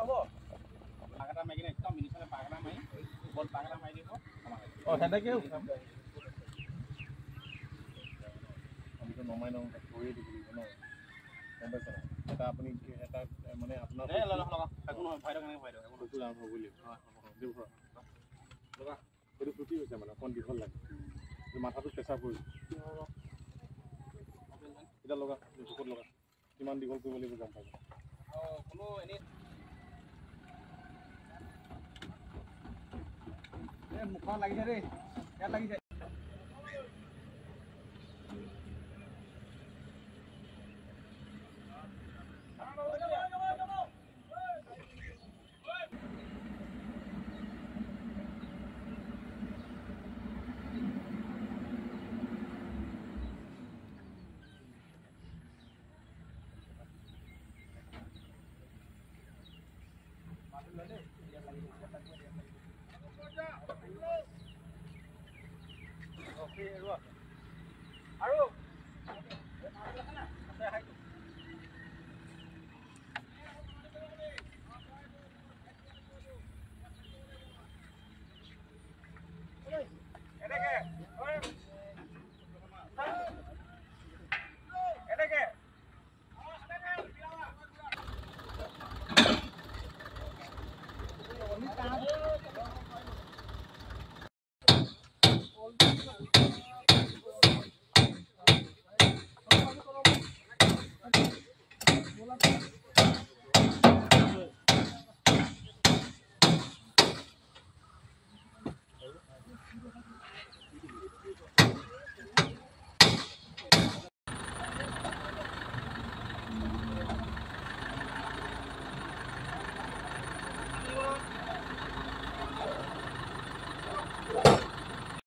হ'ব পাকটা মাৰি কিনে একদম মিনিচালে পাকটা মাৰি ওপৰত পাকটা মাৰি দিব সেনেকেও আমিতো নমাই নওঁ কৰিয়ে দিব লাগিব ন গম পাইছে নাই এটা আপুনি এটা মানে আপোনাৰ একো নহয় ভৰাই দিয়ক ভৰাই দিয়ক একো ডাঙৰ হ'ব বুলি এইটো ফুটি হৈছে মানে অকণ দীঘল লাগে মাথাটো প্ৰেছাৰ পৰিছে এতিয়া লগা জোখত লগা কিমান দীঘল কৰিব লাগিব গম পাব কোনো এনেই মুখত লাগিছে দেই ইয়াত লাগিছে Okay,